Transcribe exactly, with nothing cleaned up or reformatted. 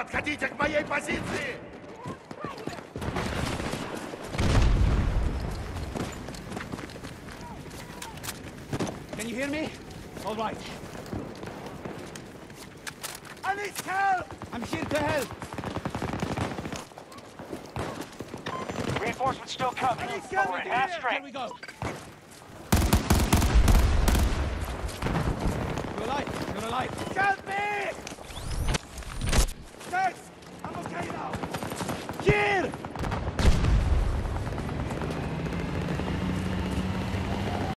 Подходите к моей позиции! Can you hear me? All right. I need help! I'm here to help. Reinforcements still coming. But we're at half Here strength. we go.